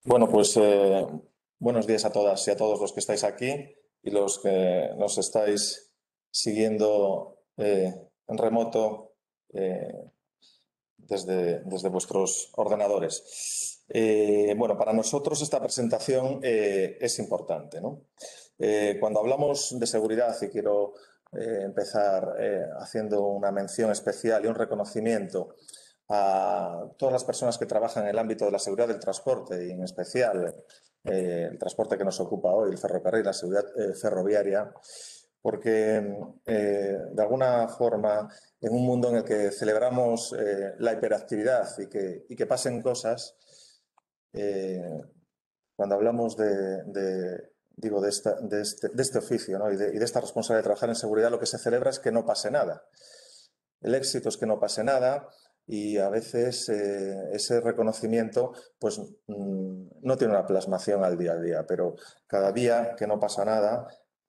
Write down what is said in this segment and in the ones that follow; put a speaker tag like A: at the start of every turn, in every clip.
A: Bueno, pues buenos días a todas y a todos los que estáis aquí y los que nos estáis siguiendo en remoto desde vuestros ordenadores. Bueno, para nosotros esta presentación es importante, ¿no? Cuando hablamos de seguridad, y quiero empezar haciendo una mención especial y un reconocimiento a todas las personas que trabajan en el ámbito de la seguridad del transporte y en especial el transporte que nos ocupa hoy, el ferrocarril, la seguridad ferroviaria, porque de alguna forma en un mundo en el que celebramos la hiperactividad y que pasen cosas, cuando hablamos digo, de este oficio, ¿no? y de esta responsabilidad de trabajar en seguridad, lo que se celebra es que no pase nada. El éxito es que no pase nada y a veces ese reconocimiento pues, no tiene una plasmación al día a día, pero cada día que no pasa nada,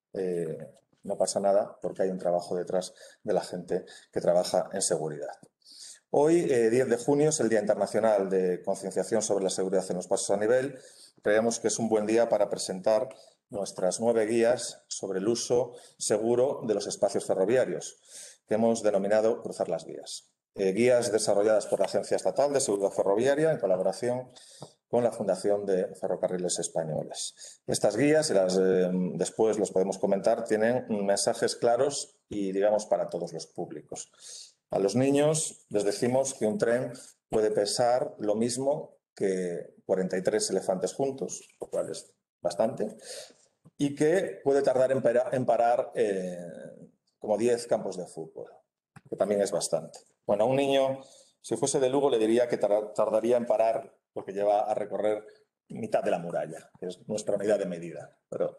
A: no pasa nada porque hay un trabajo detrás de la gente que trabaja en seguridad. Hoy, 10 de junio, es el Día Internacional de Concienciación sobre la Seguridad en los Pasos a Nivel. Creemos que es un buen día para presentar nuestras 9 guías sobre el uso seguro de los espacios ferroviarios, que hemos denominado Cruzar las Vías. Guías desarrolladas por la Agencia Estatal de Seguridad Ferroviaria en colaboración con la Fundación de Ferrocarriles Españoles. Estas guías, y después los podemos comentar, tienen mensajes claros y, digamos, para todos los públicos. A los niños les decimos que un tren puede pesar lo mismo que 43 elefantes juntos, lo cual es bastante, y que puede tardar en parar como 10 campos de fútbol, que también es bastante. Bueno, a un niño, si fuese de Lugo, le diría que tardaría en parar porque lleva a recorrer mitad de la muralla, que es nuestra unidad de medida. Pero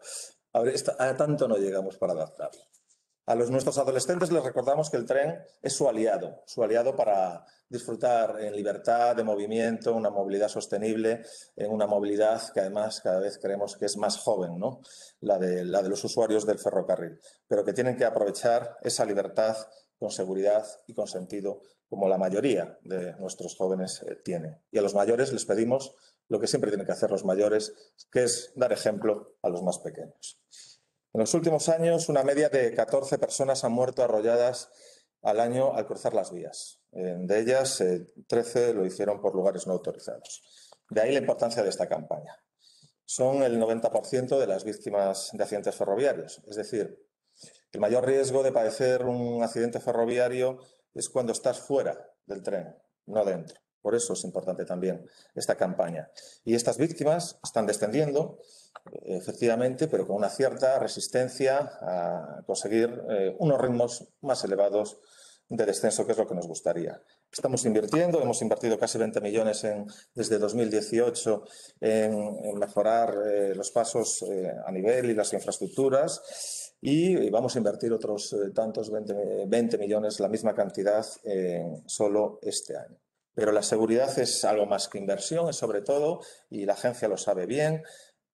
A: a tanto no llegamos para adaptarlo. A nuestros adolescentes les recordamos que el tren es su aliado para disfrutar en libertad de movimiento, una movilidad sostenible, en una movilidad que además cada vez creemos que es más joven, ¿no? La de los usuarios del ferrocarril, pero que tienen que aprovechar esa libertad con seguridad y con sentido, como la mayoría de nuestros jóvenes tienen. Y a los mayores les pedimos lo que siempre tienen que hacer los mayores, que es dar ejemplo a los más pequeños. En los últimos años, una media de 14 personas han muerto arrolladas al año al cruzar las vías. De ellas, 13 lo hicieron por lugares no autorizados. De ahí la importancia de esta campaña. Son el 90% de las víctimas de accidentes ferroviarios. Es decir, el mayor riesgo de padecer un accidente ferroviario es cuando estás fuera del tren, no dentro. Por eso es importante también esta campaña. Y estas víctimas están descendiendo, efectivamente, pero con una cierta resistencia a conseguir unos ritmos más elevados de descenso, que es lo que nos gustaría. Estamos invirtiendo, hemos invertido casi 20 millones desde 2018 en mejorar los pasos a nivel y las infraestructuras y vamos a invertir otros tantos 20 millones, la misma cantidad, solo este año. Pero la seguridad es algo más que inversión, es sobre todo, y la agencia lo sabe bien,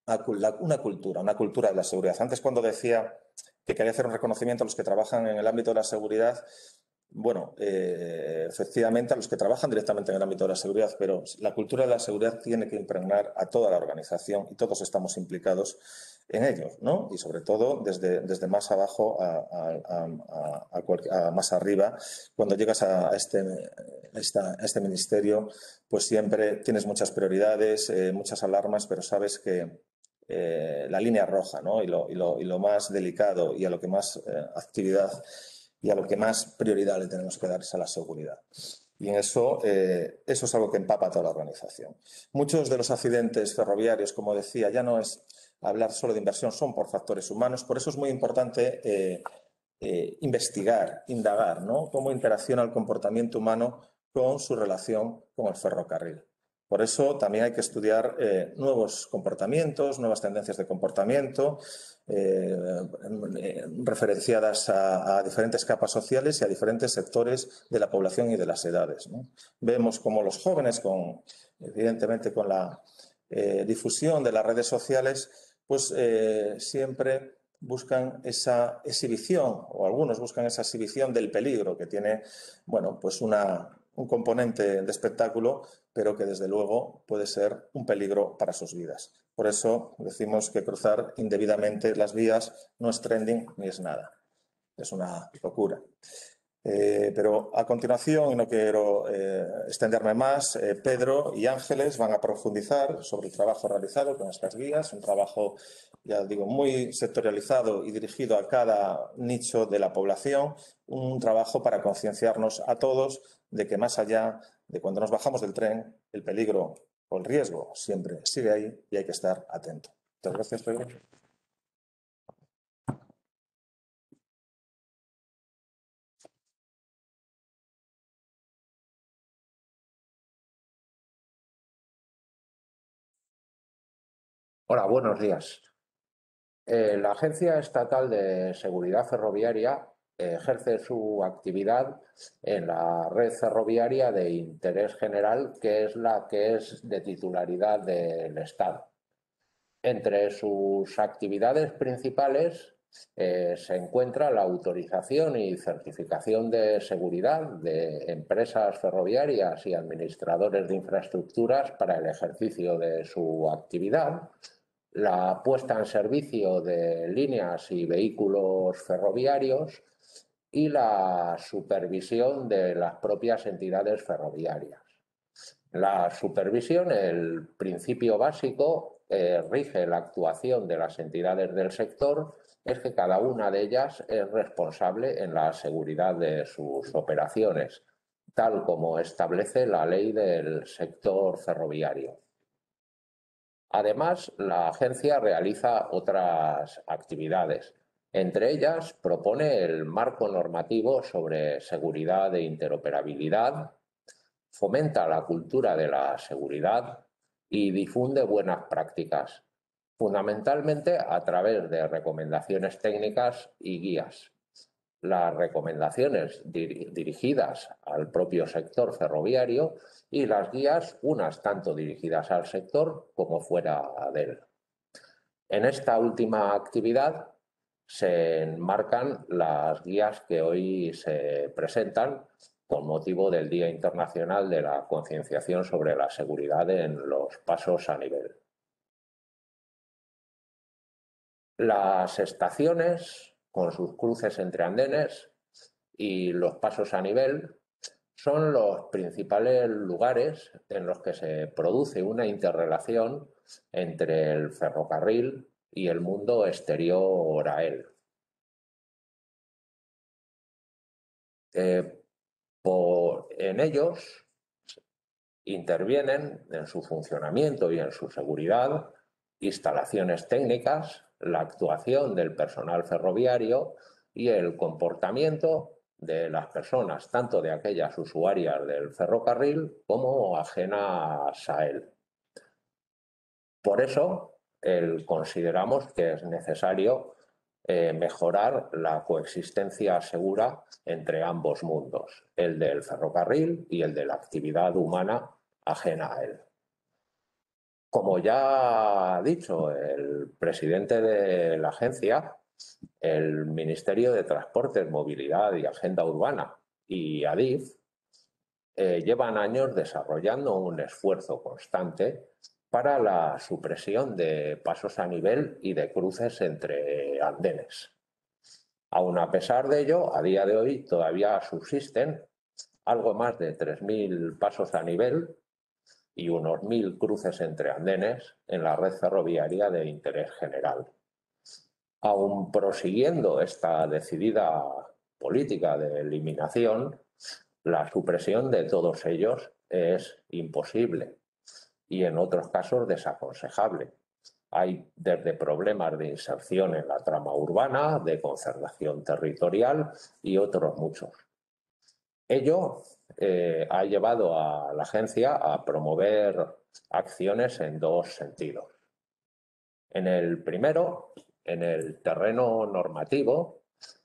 A: una cultura de la seguridad. Antes, cuando decía que quería hacer un reconocimiento a los que trabajan en el ámbito de la seguridad, bueno, efectivamente a los que trabajan directamente en el ámbito de la seguridad, pero la cultura de la seguridad tiene que impregnar a toda la organización y todos estamos implicados en ello, ¿no? Y sobre todo desde más abajo a más arriba. Cuando llegas a este ministerio, pues siempre tienes muchas prioridades, muchas alarmas, pero sabes que la línea roja, ¿no? y lo más delicado y a lo que más actividad y a lo que más prioridad le tenemos que dar es a la seguridad. Y en eso es algo que empapa a toda la organización. Muchos de los accidentes ferroviarios, como decía, ya no es hablar solo de inversión, son por factores humanos. Por eso es muy importante investigar, indagar, ¿no? Cómo interacciona el comportamiento humano con su relación con el ferrocarril. Por eso también hay que estudiar nuevos comportamientos, nuevas tendencias de comportamiento, referenciadas a diferentes capas sociales y a diferentes sectores de la población y de las edades, ¿no? Vemos como los jóvenes, evidentemente con la difusión de las redes sociales, pues siempre buscan esa exhibición, o algunos buscan esa exhibición del peligro que tiene, bueno, pues una un componente de espectáculo, pero que desde luego puede ser un peligro para sus vidas. Por eso decimos que cruzar indebidamente las vías no es trending ni es nada. Es una locura. Pero a continuación, y no quiero extenderme más, Pedro y Ángeles van a profundizar sobre el trabajo realizado con estas guías, un trabajo, ya digo, muy sectorializado y dirigido a cada nicho de la población, un trabajo para concienciarnos a todos de que más allá de cuando nos bajamos del tren, el peligro o el riesgo siempre sigue ahí y hay que estar atento. Muchas gracias, Pedro.
B: Hola, buenos días. La Agencia Estatal de Seguridad Ferroviaria ejerce su actividad en la red ferroviaria de interés general, que es la que es de titularidad del Estado. Entre sus actividades principales se encuentra la autorización y certificación de seguridad de empresas ferroviarias y administradores de infraestructuras para el ejercicio de su actividad, la puesta en servicio de líneas y vehículos ferroviarios y la supervisión de las propias entidades ferroviarias. La supervisión, el principio básico, rige la actuación de las entidades del sector, es que cada una de ellas es responsable en la seguridad de sus operaciones, tal como establece la ley del sector ferroviario. Además, la agencia realiza otras actividades. Entre ellas, propone el marco normativo sobre seguridad e interoperabilidad, fomenta la cultura de la seguridad y difunde buenas prácticas, fundamentalmente a través de recomendaciones técnicas y guías. Las recomendaciones dirigidas al propio sector ferroviario y las guías, unas tanto dirigidas al sector como fuera de él. En esta última actividad se enmarcan las guías que hoy se presentan con motivo del Día Internacional de la Concienciación sobre la Seguridad en los Pasos a Nivel. Las estaciones, con sus cruces entre andenes, y los pasos a nivel son los principales lugares en los que se produce una interrelación entre el ferrocarril y el mundo exterior a él. En ellos intervienen en su funcionamiento y en su seguridad instalaciones técnicas, la actuación del personal ferroviario y el comportamiento de las personas, tanto de aquellas usuarias del ferrocarril como ajenas a él. Por eso, consideramos que es necesario mejorar la coexistencia segura entre ambos mundos, el del ferrocarril y el de la actividad humana ajena a él. Como ya ha dicho el presidente de la agencia, el Ministerio de Transportes, Movilidad y Agenda Urbana y ADIF llevan años desarrollando un esfuerzo constante para la supresión de pasos a nivel y de cruces entre andenes. Aun a pesar de ello, a día de hoy todavía subsisten algo más de 3.000 pasos a nivel y unos 1.000 cruces entre andenes en la red ferroviaria de interés general. Aun prosiguiendo esta decidida política de eliminación, la supresión de todos ellos es imposible y en otros casos desaconsejable. Hay desde problemas de inserción en la trama urbana, de concertación territorial y otros muchos. Ello ha llevado a la agencia a promover acciones en dos sentidos. En el primero, en el terreno normativo,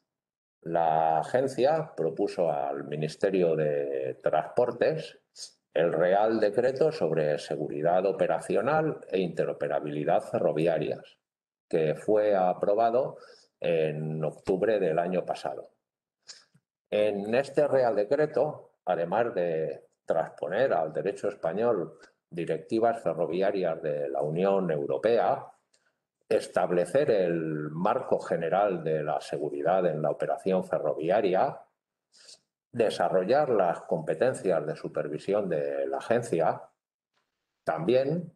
B: la agencia propuso al Ministerio de Transportes el Real Decreto sobre Seguridad Operacional e Interoperabilidad Ferroviarias, que fue aprobado en octubre del año pasado. En este Real Decreto además de transponer al derecho español directivas ferroviarias de la Unión Europea, establecer el marco general de la seguridad en la operación ferroviaria, desarrollar las competencias de supervisión de la agencia. También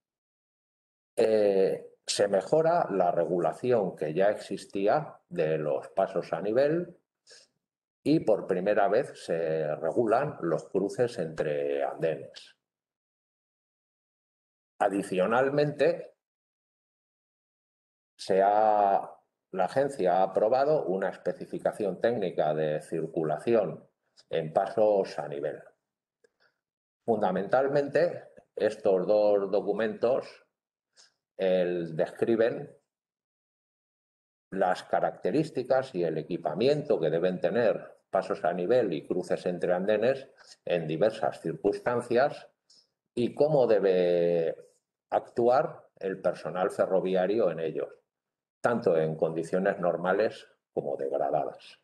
B: se mejora la regulación que ya existía de los pasos a nivel y por primera vez se regulan los cruces entre andenes. Adicionalmente, la agencia ha aprobado una especificación técnica de circulación en pasos a nivel. Fundamentalmente, estos dos documentos describen las características y el equipamiento que deben tener pasos a nivel y cruces entre andenes en diversas circunstancias y cómo debe actuar el personal ferroviario en ellos, tanto en condiciones normales como degradadas.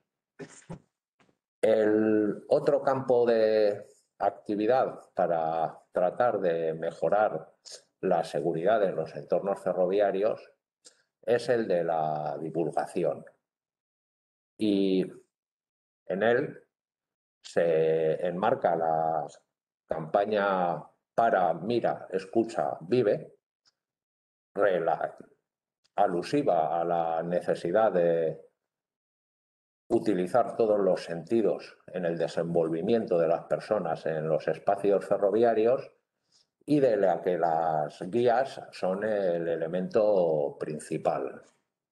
B: El otro campo de actividad para tratar de mejorar la seguridad en los entornos ferroviarios es el de la divulgación. Y en él se enmarca la campaña Para, Mira, Escucha, Vive, alusiva a la necesidad de utilizar todos los sentidos en el desenvolvimiento de las personas en los espacios ferroviarios y de la que las guías son el elemento principal.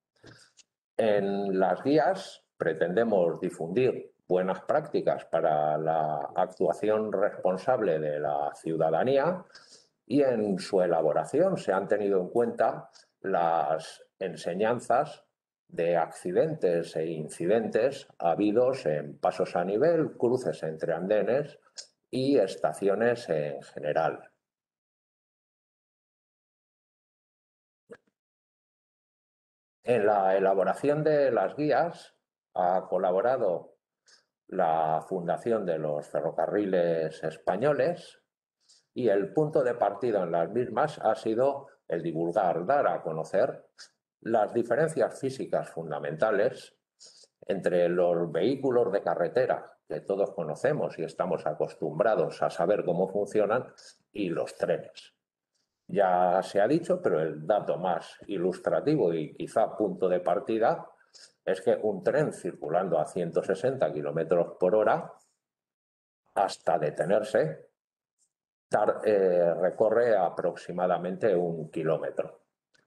B: En las guías pretendemos difundir buenas prácticas para la actuación responsable de la ciudadanía y en su elaboración se han tenido en cuenta las enseñanzas de accidentes e incidentes habidos en pasos a nivel, cruces entre andenes y estaciones en general. En la elaboración de las guías ha colaborado la Fundación de los Ferrocarriles Españoles y el punto de partida en las mismas ha sido el divulgar, dar a conocer las diferencias físicas fundamentales entre los vehículos de carretera, que todos conocemos y estamos acostumbrados a saber cómo funcionan, y los trenes. Ya se ha dicho, pero el dato más ilustrativo y quizá punto de partida es que un tren circulando a 160 kilómetros por hora, hasta detenerse, recorre aproximadamente 1 kilómetro.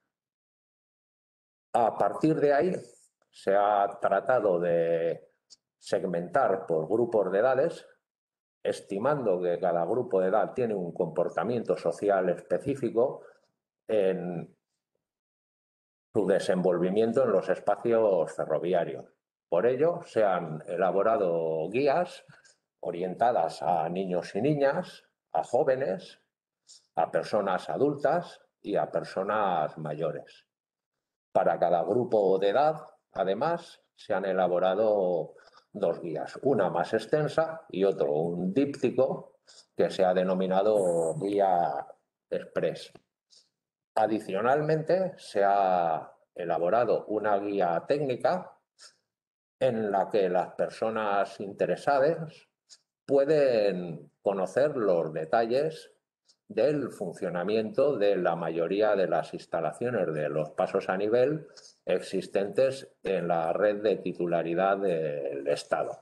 B: A partir de ahí se ha tratado de segmentar por grupos de edades, estimando que cada grupo de edad tiene un comportamiento social específico en su desenvolvimiento en los espacios ferroviarios. Por ello, se han elaborado guías orientadas a niños y niñas, a jóvenes, a personas adultas y a personas mayores. Para cada grupo de edad, además, se han elaborado dos guías, una más extensa y otro, un díptico, que se ha denominado Guía Express. Adicionalmente, se ha elaborado una guía técnica en la que las personas interesadas pueden conocer los detalles del funcionamiento de la mayoría de las instalaciones de los pasos a nivel existentes en la red de titularidad del Estado.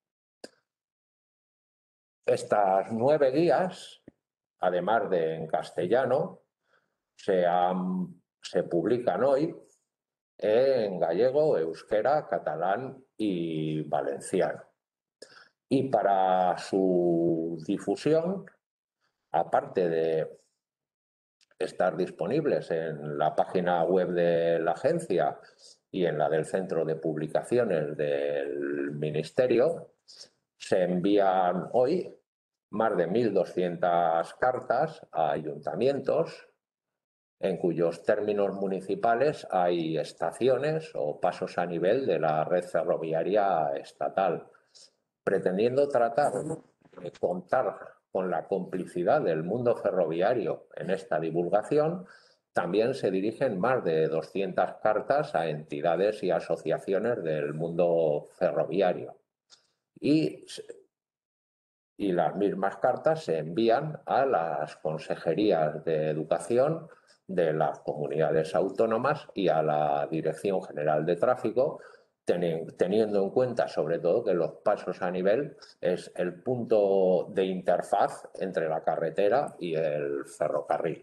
B: Estas 9 guías, además de en castellano, se publican hoy en gallego, euskera, catalán y valenciano. Y para su difusión, aparte de estar disponibles en la página web de la agencia y en la del Centro de Publicaciones del Ministerio, se envían hoy más de 1.200 cartas a ayuntamientos en cuyos términos municipales hay estaciones o pasos a nivel de la red ferroviaria estatal, pretendiendo tratar contar con la complicidad del mundo ferroviario en esta divulgación, también se dirigen más de 200 cartas a entidades y asociaciones del mundo ferroviario. Y las mismas cartas se envían a las consejerías de educación de las comunidades autónomas y a la Dirección General de Tráfico, teniendo en cuenta sobre todo que los pasos a nivel es el punto de interfaz entre la carretera y el ferrocarril.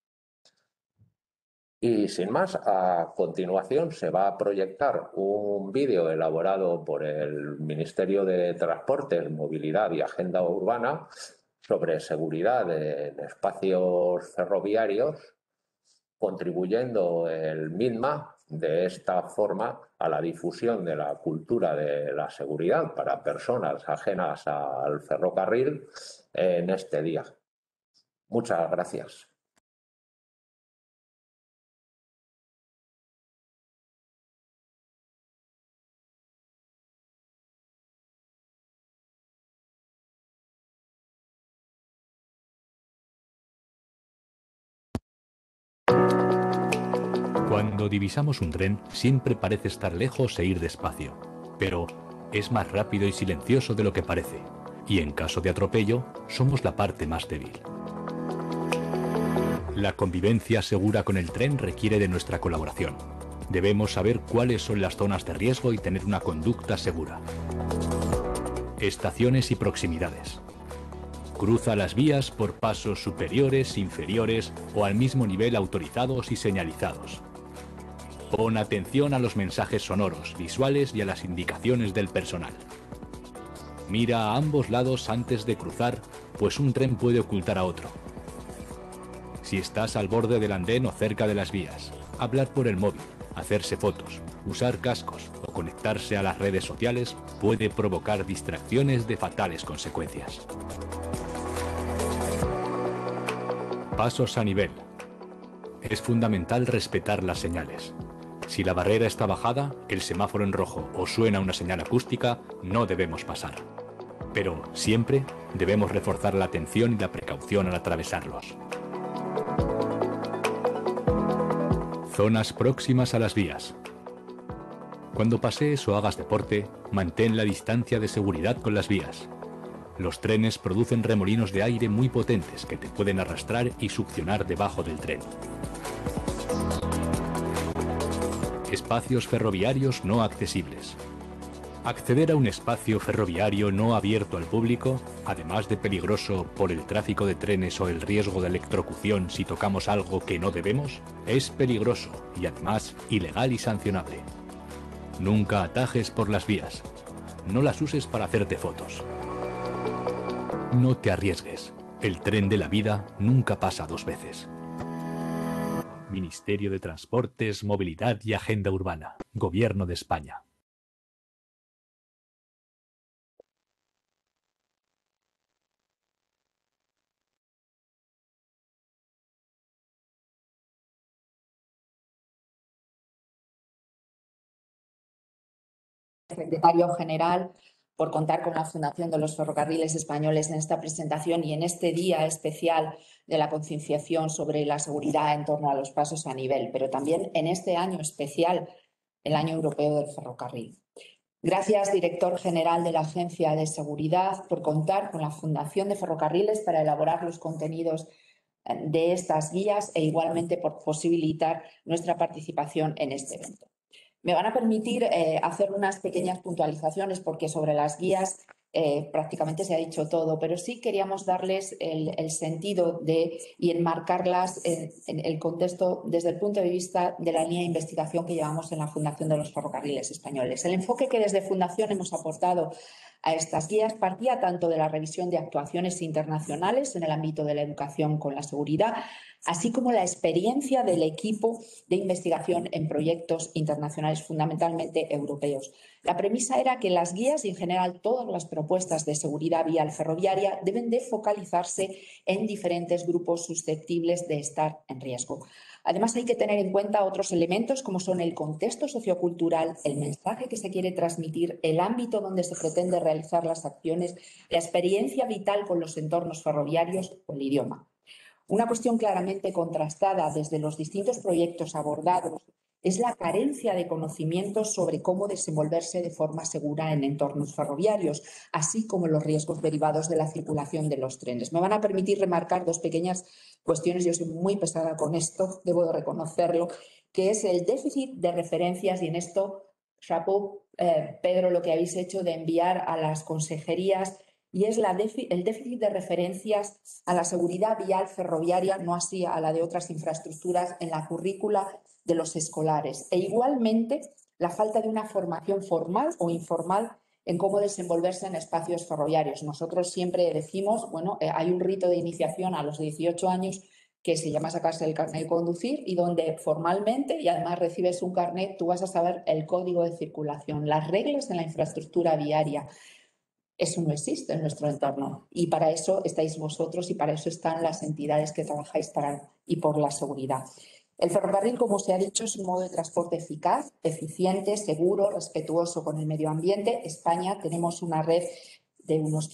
B: Y sin más, a continuación se va a proyectar un vídeo elaborado por el Ministerio de Transportes, Movilidad y Agenda Urbana sobre seguridad en espacios ferroviarios, contribuyendo el MINMA de esta forma a la difusión de la cultura de la seguridad para personas ajenas al ferrocarril en este día. Muchas gracias.
C: Cuando divisamos un tren, siempre parece estar lejos e ir despacio. Pero es más rápido y silencioso de lo que parece. Y en caso de atropello, somos la parte más débil. La convivencia segura con el tren requiere de nuestra colaboración. Debemos saber cuáles son las zonas de riesgo y tener una conducta segura. Estaciones y proximidades. Cruza las vías por pasos superiores, inferiores o al mismo nivel autorizados y señalizados. Pon atención a los mensajes sonoros, visuales y a las indicaciones del personal. Mira a ambos lados antes de cruzar, pues un tren puede ocultar a otro. Si estás al borde del andén o cerca de las vías, hablar por el móvil, hacerse fotos, usar cascos o conectarse a las redes sociales puede provocar distracciones de fatales consecuencias. Pasos a nivel. Es fundamental respetar las señales. Si la barrera está bajada, el semáforo en rojo o suena una señal acústica, no debemos pasar. Pero siempre debemos reforzar la atención y la precaución al atravesarlos. Zonas próximas a las vías. Cuando pasees o hagas deporte, mantén la distancia de seguridad con las vías. Los trenes producen remolinos de aire muy potentes que te pueden arrastrar y succionar debajo del tren. Espacios ferroviarios no accesibles. Acceder a un espacio ferroviario no abierto al público, además de peligroso por el tráfico de trenes o el riesgo de electrocución si tocamos algo que no debemos, es peligroso y además ilegal y sancionable. Nunca atajes por las vías. No las uses para hacerte fotos. No te arriesgues. El tren de la vida nunca pasa dos veces. Ministerio de Transportes, Movilidad y Agenda Urbana. Gobierno de España.
D: Secretario General, por contar con la Fundación de los Ferrocarriles Españoles en esta presentación y en este día especial de la concienciación sobre la seguridad en torno a los pasos a nivel, pero también en este año especial, el Año Europeo del Ferrocarril. Gracias, Director General de la Agencia de Seguridad, por contar con la Fundación de Ferrocarriles para elaborar los contenidos de estas guías e igualmente por posibilitar nuestra participación en este evento. Me van a permitir hacer unas pequeñas puntualizaciones porque sobre las guías prácticamente se ha dicho todo, pero sí queríamos darles el sentido y enmarcarlas en el contexto desde el punto de vista de la línea de investigación que llevamos en la Fundación de los Ferrocarriles Españoles. El enfoque que desde Fundación hemos aportado a estas guías partía tanto de la revisión de actuaciones internacionales en el ámbito de la educación con la seguridad, así como la experiencia del equipo de investigación en proyectos internacionales, fundamentalmente europeos. La premisa era que las guías y en general todas las propuestas de seguridad vial ferroviaria deben de focalizarse en diferentes grupos susceptibles de estar en riesgo. Además, hay que tener en cuenta otros elementos como son el contexto sociocultural, el mensaje que se quiere transmitir, el ámbito donde se pretende realizar las acciones, la experiencia vital con los entornos ferroviarios o el idioma. Una cuestión claramente contrastada desde los distintos proyectos abordados es la carencia de conocimientos sobre cómo desenvolverse de forma segura en entornos ferroviarios, así como los riesgos derivados de la circulación de los trenes. Me van a permitir remarcar dos pequeñas cuestiones, yo soy muy pesada con esto, debo de reconocerlo, que es el déficit de referencias, y en esto, chapeau, Pedro, lo que habéis hecho de enviar a las consejerías, y es el déficit de referencias a la seguridad vial ferroviaria, no así a la de otras infraestructuras, en la currícula de los escolares. E igualmente, la falta de una formación formal o informal en cómo desenvolverse en espacios ferroviarios. Nosotros siempre decimos, bueno, hay un rito de iniciación a los 18 años que se llama sacarse el carnet de conducir y donde formalmente, y además recibes un carnet, tú vas a saber el código de circulación, las reglas en la infraestructura viaria. Eso no existe en nuestro entorno y para eso estáis vosotros y para eso están las entidades que trabajáis para y por la seguridad. El ferrocarril, como se ha dicho, es un modo de transporte eficaz, eficiente, seguro, respetuoso con el medio ambiente. España tenemos una red de unos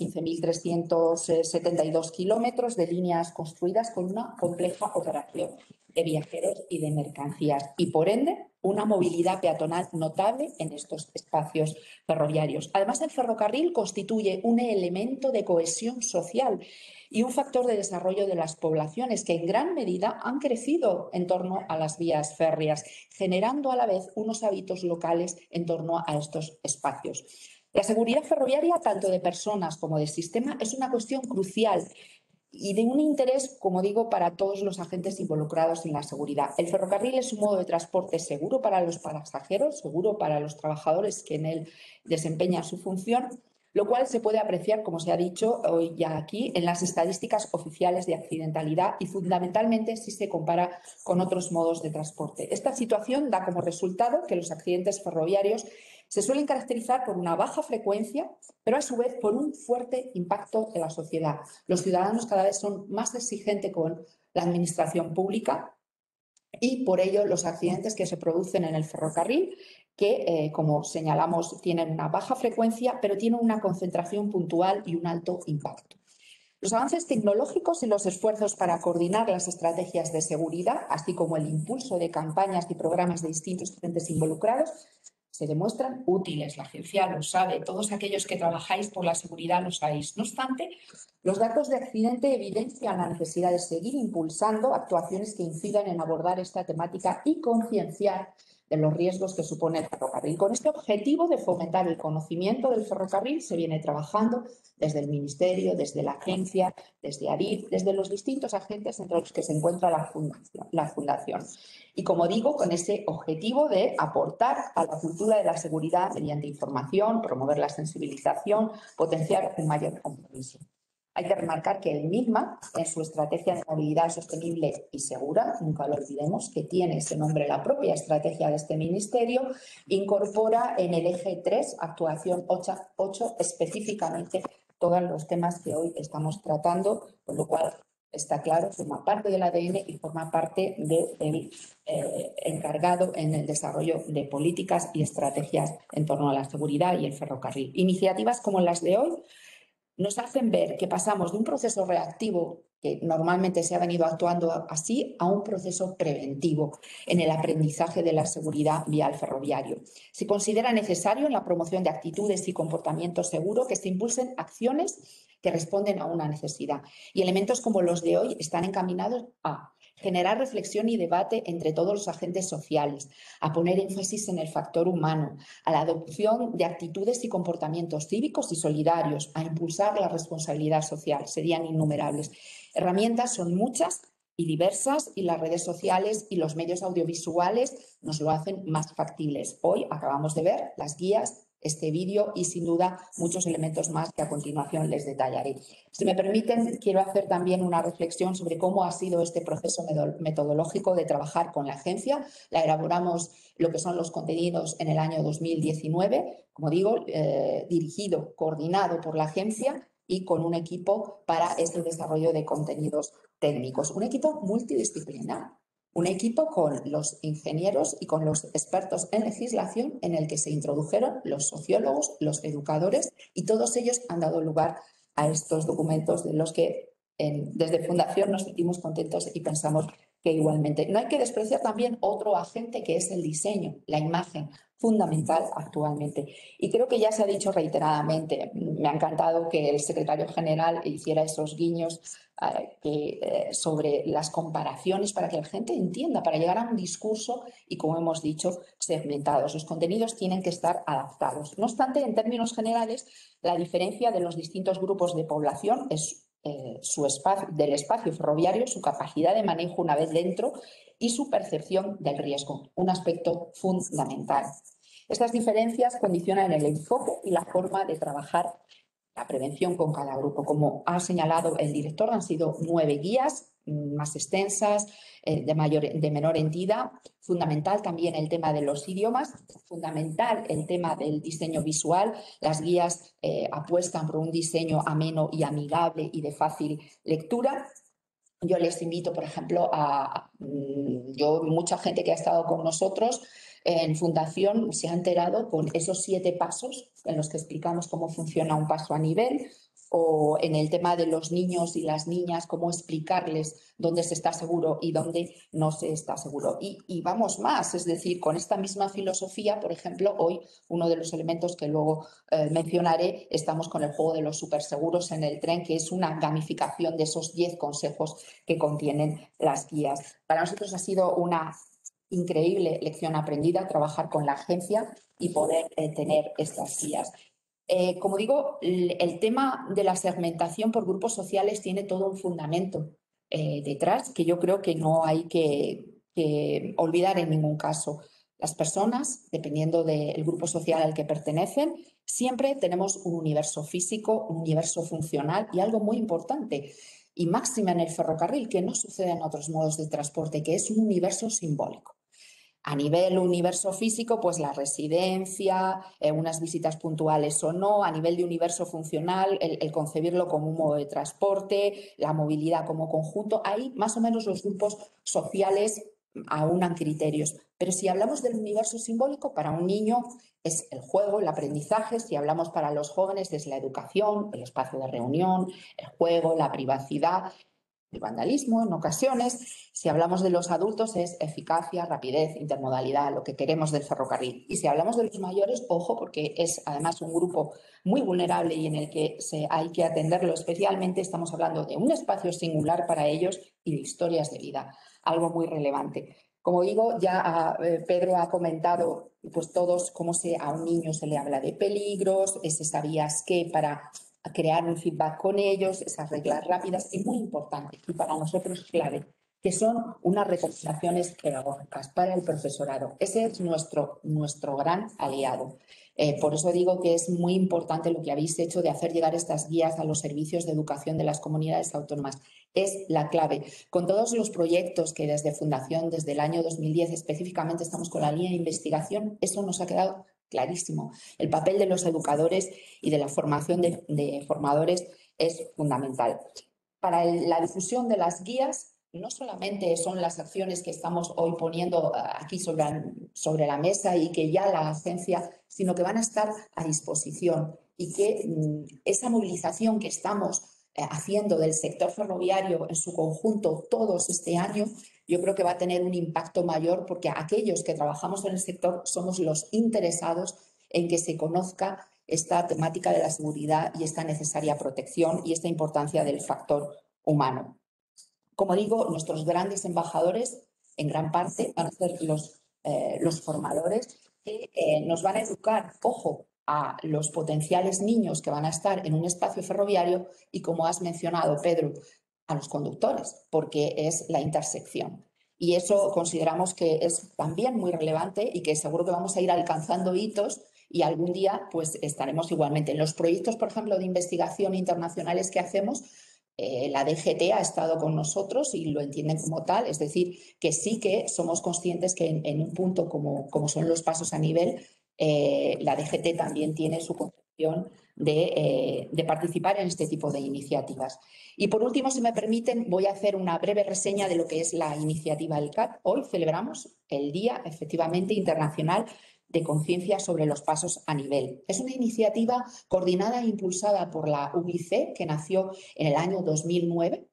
D: 15.372 kilómetros de líneas construidas con una compleja operación de viajeros y de mercancías y, por ende, una movilidad peatonal notable en estos espacios ferroviarios. Además, el ferrocarril constituye un elemento de cohesión social y un factor de desarrollo de las poblaciones que en gran medida han crecido en torno a las vías férreas, generando a la vez unos hábitos locales en torno a estos espacios. La seguridad ferroviaria, tanto de personas como de sistema, es una cuestión crucial y de un interés, como digo, para todos los agentes involucrados en la seguridad. El ferrocarril es un modo de transporte seguro para los pasajeros, seguro para los trabajadores que en él desempeñan su función, lo cual se puede apreciar, como se ha dicho hoy ya aquí, en las estadísticas oficiales de accidentalidad y fundamentalmente si se compara con otros modos de transporte. Esta situación da como resultado que los accidentes ferroviarios se suelen caracterizar por una baja frecuencia, pero a su vez por un fuerte impacto en la sociedad. Los ciudadanos cada vez son más exigentes con la administración pública y por ello los accidentes que se producen en el ferrocarril, que como señalamos tienen una baja frecuencia, pero tienen una concentración puntual y un alto impacto. Los avances tecnológicos y los esfuerzos para coordinar las estrategias de seguridad, así como el impulso de campañas y programas de distintos agentes involucrados, se demuestran útiles. La agencia lo sabe, todos aquellos que trabajáis por la seguridad lo sabéis. No obstante, los datos de accidente evidencian la necesidad de seguir impulsando actuaciones que incidan en abordar esta temática y concienciar de los riesgos que supone el ferrocarril. Con este objetivo de fomentar el conocimiento del ferrocarril se viene trabajando desde el Ministerio, desde la agencia, desde ADIF, desde los distintos agentes entre los que se encuentra la Fundación. Y como digo, con ese objetivo de aportar a la cultura de la seguridad mediante información, promover la sensibilización, potenciar un mayor compromiso. Hay que remarcar que el MIGMA, en su estrategia de movilidad sostenible y segura, nunca lo olvidemos, que tiene ese nombre la propia estrategia de este ministerio, incorpora en el eje 3, actuación 8 específicamente todos los temas que hoy estamos tratando, con lo cual está claro, forma parte del ADN y forma parte del encargado en el desarrollo de políticas y estrategias en torno a la seguridad y el ferrocarril. Iniciativas como las de hoy nos hacen ver que pasamos de un proceso reactivo, que normalmente se ha venido actuando así, a un proceso preventivo en el aprendizaje de la seguridad vial ferroviario. Se considera necesario en la promoción de actitudes y comportamientos seguros que se impulsen acciones que responden a una necesidad. Y elementos como los de hoy están encaminados a generar reflexión y debate entre todos los agentes sociales, a poner énfasis en el factor humano, a la adopción de actitudes y comportamientos cívicos y solidarios, a impulsar la responsabilidad social. Serían innumerables. Herramientas son muchas y diversas y las redes sociales y los medios audiovisuales nos lo hacen más factibles. Hoy acabamos de ver las guías este vídeo y sin duda muchos elementos más que a continuación les detallaré. Si me permiten, quiero hacer también una reflexión sobre cómo ha sido este proceso metodológico de trabajar con la agencia. La elaboramos lo que son los contenidos en el año 2019, como digo, dirigido, coordinado por la agencia y con un equipo para este desarrollo de contenidos técnicos. Un equipo multidisciplinar. Un equipo con los ingenieros y con los expertos en legislación en el que se introdujeron los sociólogos, los educadores y todos ellos han dado lugar a estos documentos de los que desde Fundación nos sentimos contentos y pensamos que igualmente. No hay que despreciar también otro agente que es el diseño, la imagen, fundamental actualmente. Y creo que ya se ha dicho reiteradamente, me ha encantado que el secretario general hiciera esos guiños sobre las comparaciones para que la gente entienda, para llegar a un discurso y, como hemos dicho, segmentados. Los contenidos tienen que estar adaptados. No obstante, en términos generales, la diferencia de los distintos grupos de población es del espacio ferroviario, su capacidad de manejo una vez dentro y su percepción del riesgo, un aspecto fundamental. Estas diferencias condicionan el enfoque y la forma de trabajar la prevención con cada grupo. Como ha señalado el director, han sido 9 guías más extensas, de menor entidad. Fundamental también el tema de los idiomas, fundamental el tema del diseño visual. Las guías apuestan por un diseño ameno y amigable y de fácil lectura. Yo les invito, por ejemplo, mucha gente que ha estado con nosotros en Fundación se ha enterado con esos 7 pasos en los que explicamos cómo funciona un paso a nivel, o en el tema de los niños y las niñas, cómo explicarles dónde se está seguro y dónde no se está seguro. Y vamos más, es decir, con esta misma filosofía, por ejemplo, hoy uno de los elementos que luego mencionaré, estamos con el juego de los superseguros en el tren, que es una gamificación de esos 10 consejos que contienen las guías. Para nosotros ha sido una increíble lección aprendida trabajar con la agencia y poder tener estas guías. Como digo, el tema de la segmentación por grupos sociales tiene todo un fundamento detrás que yo creo que no hay que olvidar en ningún caso. Las personas, dependiendo del grupo social al que pertenecen, siempre tenemos un universo físico, un universo funcional y algo muy importante, y máxima en el ferrocarril, que no sucede en otros modos de transporte, que es un universo simbólico. A nivel universo físico, pues la residencia, unas visitas puntuales o no, a nivel de universo funcional, el concebirlo como un modo de transporte, la movilidad como conjunto, ahí más o menos los grupos sociales aunan criterios. Pero si hablamos del universo simbólico, para un niño es el juego, el aprendizaje. Si hablamos para los jóvenes es la educación, el espacio de reunión, el juego, la privacidad, el vandalismo en ocasiones. Si hablamos de los adultos es eficacia, rapidez, intermodalidad, lo que queremos del ferrocarril. Y si hablamos de los mayores, ojo, porque es además un grupo muy vulnerable y en el que hay que atenderlo especialmente, estamos hablando de un espacio singular para ellos y de historias de vida, algo muy relevante. Como digo, ya Pedro ha comentado pues todos cómo a un niño se le habla de peligros, ese sabías qué para crear un feedback con ellos, esas reglas rápidas y muy importante, y para nosotros clave, que son unas recomendaciones pedagógicas para el profesorado. Ese es nuestro gran aliado. Por eso digo que es muy importante lo que habéis hecho de hacer llegar estas guías a los servicios de educación de las comunidades autónomas. Es la clave. Con todos los proyectos que desde Fundación, desde el año 2010 específicamente estamos con la línea de investigación, eso nos ha quedado clarísimo. El papel de los educadores y de la formación de formadores es fundamental. Para la difusión de las guías, no solamente son las acciones que estamos hoy poniendo aquí sobre la mesa y que ya la agencia, sino que van a estar a disposición y que esa movilización que estamos haciendo del sector ferroviario en su conjunto todos este año, yo creo que va a tener un impacto mayor porque aquellos que trabajamos en el sector somos los interesados en que se conozca esta temática de la seguridad y esta necesaria protección y esta importancia del factor humano. Como digo, nuestros grandes embajadores en gran parte van a ser los formadores que nos van a educar, ojo, a los potenciales niños que van a estar en un espacio ferroviario y, como has mencionado, Pedro, a los conductores, porque es la intersección. Y eso consideramos que es también muy relevante y que seguro que vamos a ir alcanzando hitos y algún día pues estaremos igualmente. En los proyectos, por ejemplo, de investigación internacionales que hacemos, la DGT ha estado con nosotros y lo entienden como tal, es decir, que sí que somos conscientes que en un punto como son los pasos a nivel, la DGT también tiene su concepción de participar en este tipo de iniciativas. Y por último, si me permiten, voy a hacer una breve reseña de lo que es la iniciativa ELCAT. Hoy celebramos el Día, efectivamente, internacional de conciencia sobre los pasos a nivel. Es una iniciativa coordinada e impulsada por la UIC, que nació en el año 2009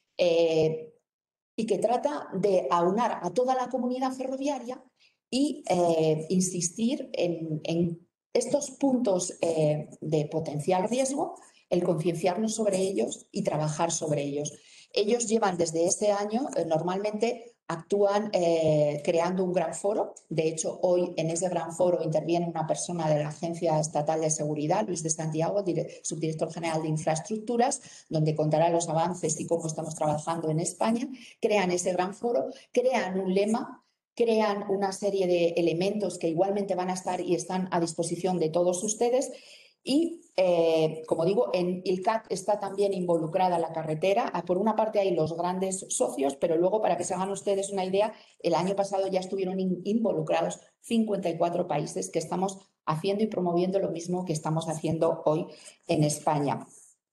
D: y que trata de aunar a toda la comunidad ferroviaria y insistir en estos puntos de potencial riesgo, el concienciarnos sobre ellos y trabajar sobre ellos. Ellos llevan desde este año, normalmente actúan creando un gran foro. De hecho, hoy en ese gran foro interviene una persona de la Agencia Estatal de Seguridad, Luis de Santiago, subdirector general de Infraestructuras, donde contará los avances y cómo estamos trabajando en España. Crean ese gran foro, crean un lema, crean una serie de elementos que igualmente van a estar y están a disposición de todos ustedes. Y, como digo, en ILCAT está también involucrada la carretera. Por una parte hay los grandes socios, pero luego, para que se hagan ustedes una idea, el año pasado ya estuvieron involucrados 54 países que estamos haciendo y promoviendo lo mismo que estamos haciendo hoy en España.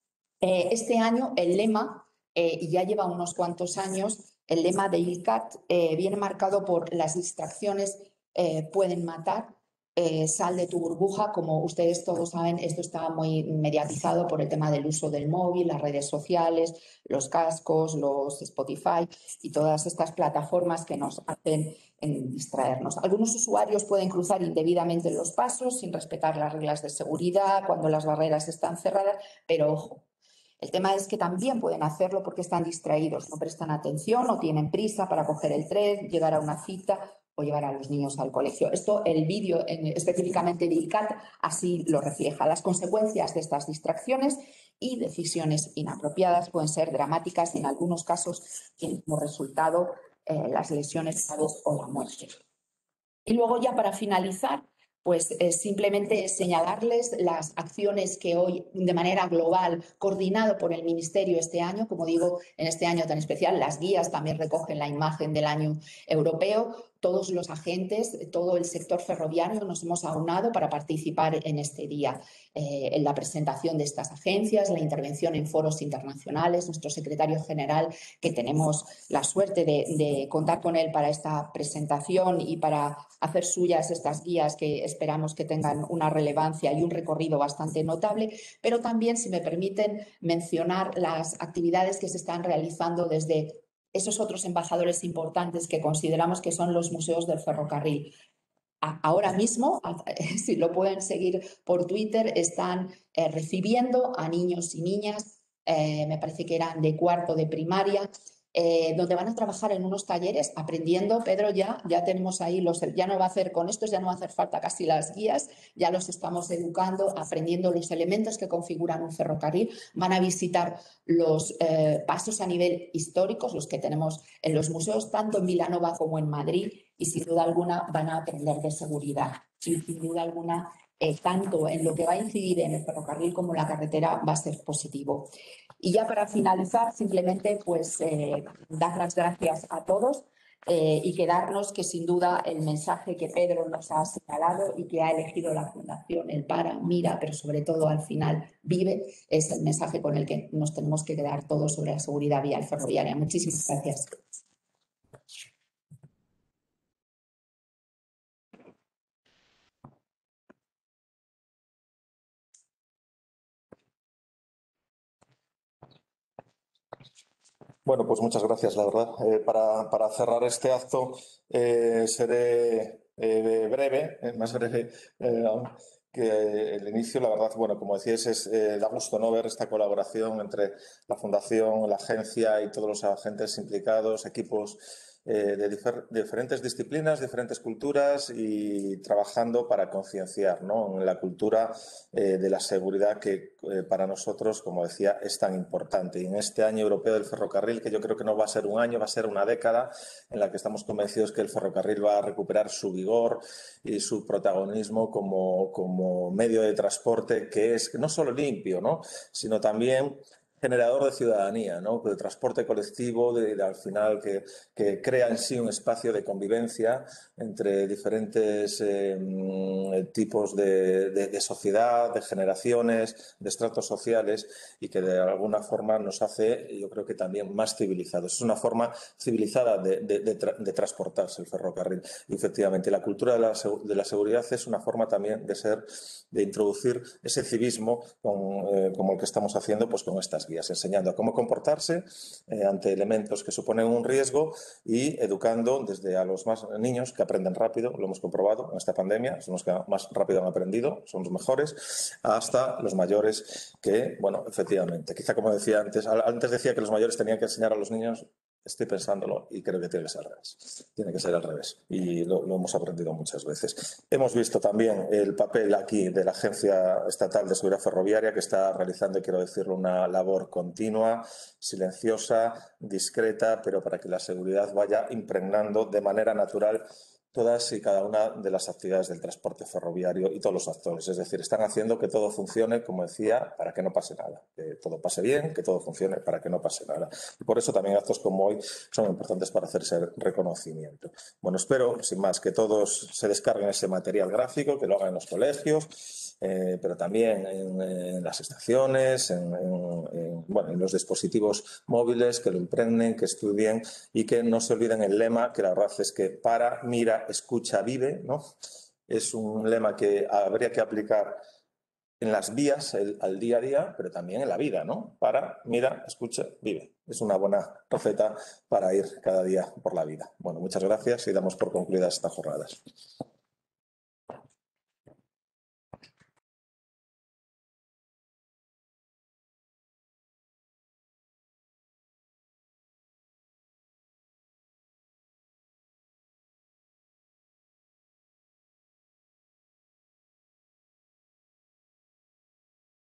D: Este año el lema, y ya lleva unos cuantos años, el lema de ILCAT viene marcado por las distracciones pueden matar. Sal de tu burbuja, como ustedes todos saben, esto está muy mediatizado por el tema del uso del móvil, las redes sociales, los cascos, los Spotify y todas estas plataformas que nos hacen distraernos. Algunos usuarios pueden cruzar indebidamente los pasos sin respetar las reglas de seguridad cuando las barreras están cerradas, pero ojo, el tema es que también pueden hacerlo porque están distraídos, no prestan atención, no tienen prisa para coger el tren, llegar a una cita o llevar a los niños al colegio. Esto, el vídeo específicamente de ILCAT así lo refleja. Las consecuencias de estas distracciones y decisiones inapropiadas pueden ser dramáticas y en algunos casos tienen como resultado las lesiones graves o la muerte. Y luego, ya para finalizar, pues simplemente señalarles las acciones que hoy, de manera global, coordinado por el Ministerio este año, como digo, en este año tan especial, las guías también recogen la imagen del año europeo. Todos los agentes, todo el sector ferroviario nos hemos aunado para participar en este día, en la presentación de estas agencias, la intervención en foros internacionales. Nuestro secretario general, que tenemos la suerte de contar con él para esta presentación y para hacer suyas estas guías que esperamos que tengan una relevancia y un recorrido bastante notable, pero también, si me permiten, mencionar las actividades que se están realizando desde esos otros embajadores importantes que consideramos que son los museos del ferrocarril. Ahora mismo, si lo pueden seguir por Twitter, están recibiendo a niños y niñas, me parece que eran de cuarto de primaria, donde van a trabajar en unos talleres aprendiendo. Pedro, ya tenemos ahí ya no va a hacer con estos, ya no va a hacer falta casi las guías, ya los estamos educando, aprendiendo los elementos que configuran un ferrocarril. Van a visitar los pasos a nivel históricos, los que tenemos en los museos, tanto en Vilanova como en Madrid, y sin duda alguna van a aprender de seguridad. Y sin duda alguna, tanto en lo que va a incidir en el ferrocarril como en la carretera, va a ser positivo. Y ya para finalizar, simplemente pues dar las gracias a todos y quedarnos que sin duda el mensaje que Pedro nos ha señalado y que ha elegido la Fundación, el Para, Mira, pero sobre todo al final Vive, es el mensaje con el que nos tenemos que quedar todos sobre la seguridad vial ferroviaria. Muchísimas gracias.
A: Bueno, pues muchas gracias, la verdad. Para cerrar este acto seré breve, más breve que el inicio. La verdad, bueno, como decíais, da gusto no ver esta colaboración entre la Fundación, la agencia y todos los agentes implicados, equipos de diferentes disciplinas, diferentes culturas y trabajando para concienciar, ¿no?, en la cultura de la seguridad que para nosotros, como decía, es tan importante. Y en este año europeo del ferrocarril, que yo creo que no va a ser un año, va a ser una década en la que estamos convencidos que el ferrocarril va a recuperar su vigor y su protagonismo como medio de transporte que es no solo limpio, ¿no?, sino también generador de ciudadanía, ¿no?, de transporte colectivo, al final que crea en sí un espacio de convivencia entre diferentes tipos de sociedad, de generaciones, de estratos sociales y que de alguna forma nos hace, yo creo que también más civilizados. Es una forma civilizada de transportarse el ferrocarril. Y efectivamente, la cultura de la seguridad es una forma también de introducir ese civismo como el que estamos haciendo pues con estas guías, enseñando a cómo comportarse ante elementos que suponen un riesgo y educando desde a los más niños que aprenden rápido, lo hemos comprobado en esta pandemia, son los que más rápido han aprendido, son los mejores, hasta los mayores que, bueno, efectivamente, quizá como decía antes decía que los mayores tenían que enseñar a los niños. Estoy pensándolo y creo que tiene que ser al revés. Tiene que ser al revés. Y lo hemos aprendido muchas veces. Hemos visto también el papel aquí de la Agencia Estatal de Seguridad Ferroviaria, que está realizando, quiero decirlo, una labor continua, silenciosa, discreta, pero para que la seguridad vaya impregnando de manera natural todas y cada una de las actividades del transporte ferroviario y todos los actores. Es decir, están haciendo que todo funcione, como decía, para que no pase nada. Que todo pase bien, que todo funcione para que no pase nada. Y por eso también actos como hoy son importantes para hacer ese reconocimiento. Bueno, espero, sin más, que todos se descarguen ese material gráfico, que lo hagan en los colegios, pero también en las estaciones, en los dispositivos móviles, que lo impregnen, que estudien y que no se olviden el lema, que la verdad es que para, mira, escucha, vive, ¿no? Es un lema que habría que aplicar en las vías al día a día, pero también en la vida, ¿no? Para, mira, escucha, vive. Es una buena receta para ir cada día por la vida. Bueno, muchas gracias y damos por concluidas estas jornadas.